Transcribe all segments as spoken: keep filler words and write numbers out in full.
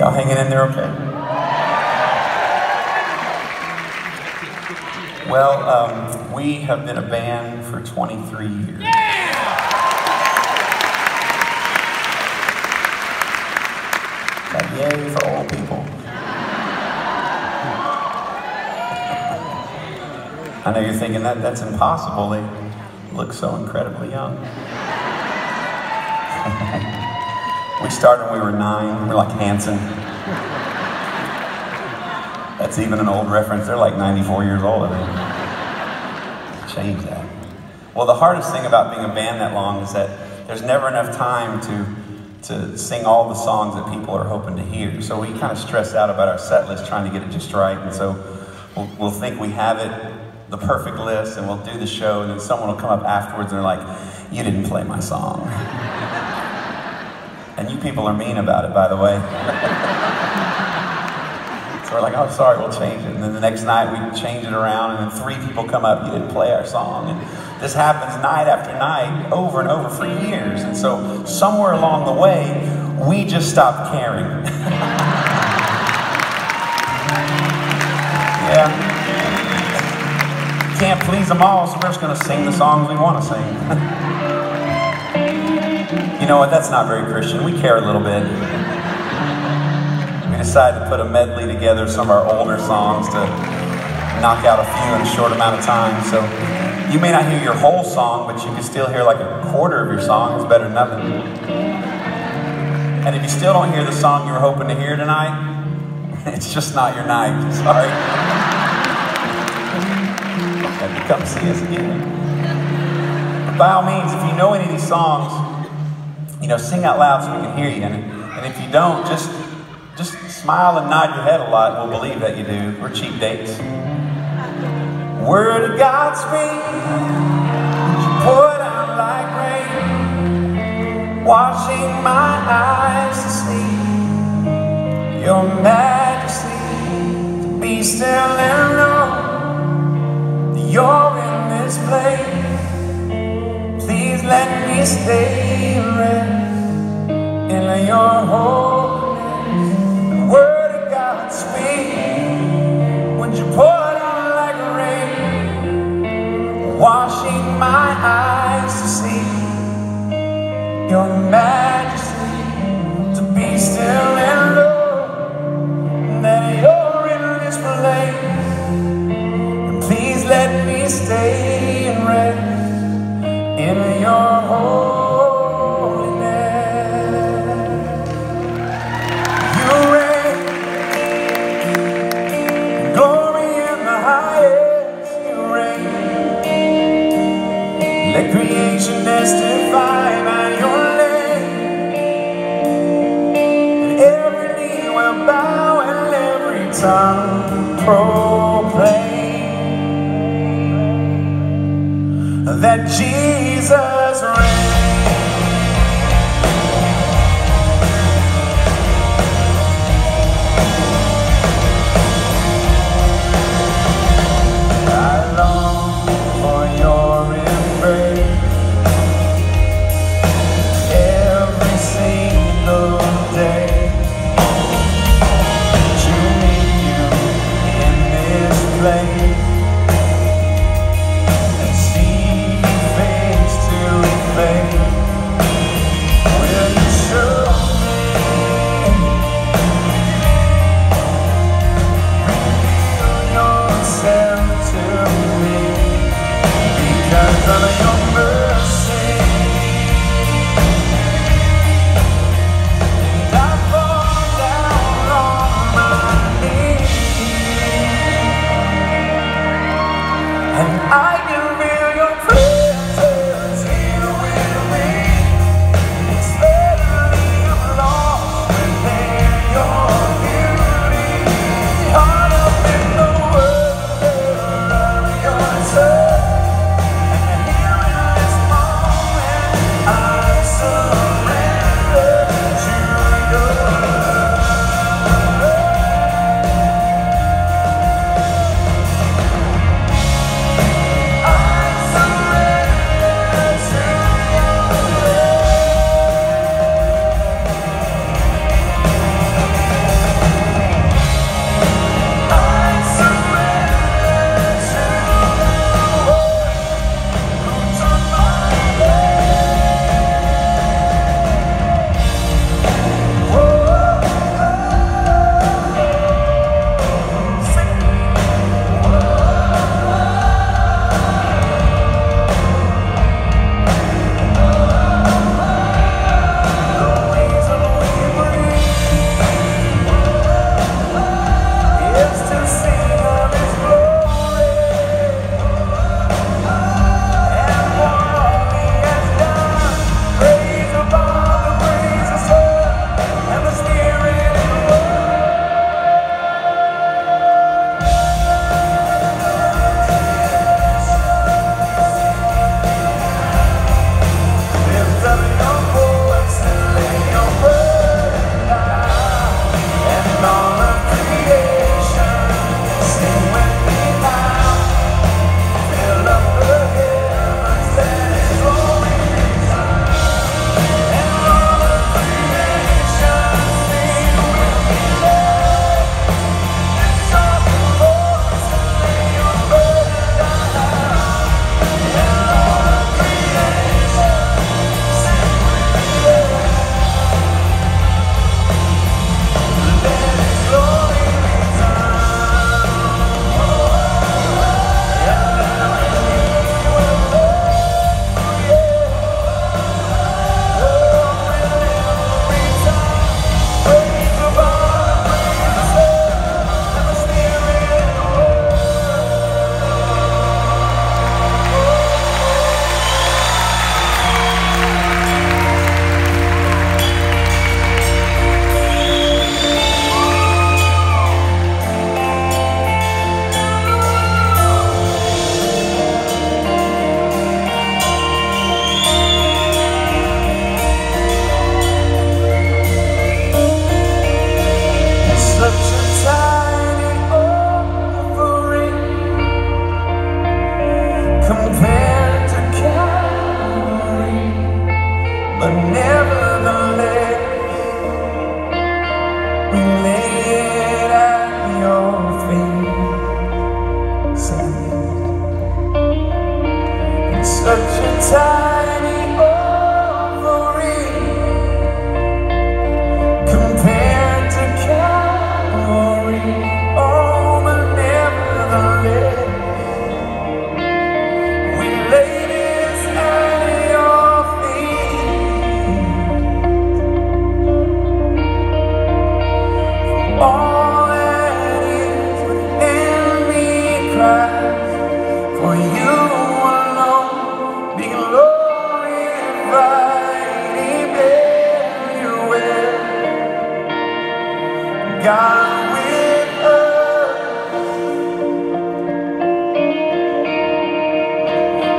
Y'all hanging in there okay? Well, um, we have been a band for twenty-three years. Yeah! Like, yay for old people. I know you're thinking that that's impossible. They look so incredibly young. We started when we were nine. We're like Hanson. That's even an old reference. They're like ninety-four years old, I think. Change that. Well, the hardest thing about being a band that long is that there's never enough time to to sing all the songs that people are hoping to hear. So we kind of stress out about our set list, trying to get it just right. And so we'll, we'll think we have it, the perfect list, and we'll do the show, and then someone will come up afterwards and they're like, "You didn't play my song." And you people are mean about it, by the way. So we're like, "Oh, sorry, we'll change it." And then the next night we change it around, and then three people come up, "You didn't play our song." And this happens night after night, over and over for years. And so somewhere along the way, we just stopped caring. Yeah. Can't please them all, so we're just going to sing the songs we want to sing. You know what? That's not very Christian. We care a little bit. We decided to put a medley together of some of our older songs to knock out a few in a short amount of time. So you may not hear your whole song, but you can still hear like a quarter of your song. It's better than nothing. And if you still don't hear the song you were hoping to hear tonight, it's just not your night. Sorry. Have to come see us again. But by all means, if you know any of these songs, you know, sing out loud so we can hear you. And, and if you don't, just just smile and nod your head a lot. We'll believe that you do. We're cheap dates. Word of God speak, pour down like rain, washing my eyes to see your majesty, to be still and know that you're in this place. Please let me stay and rest in your holiness. Word of God speak, would you pour down like rain, washing my eyes to see your majesty, to be still and know that you're in this place. And please let me stay and rest in your holiness. You reign, glory in the highest. You reign, let creation testify by your name. And every knee will bow and every tongue proclaim that Jesus reigns. I long for your embrace every single day, to meet you in this place and see face to face. Will you show me, reveal yourself to me, because of your mercy, and I fall down on my knees, and I can feel your presence here with me. Suddenly I'm lost within your beauty, caught up in the wonder of your touch. And here in this moment, I surrender to your love.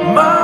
My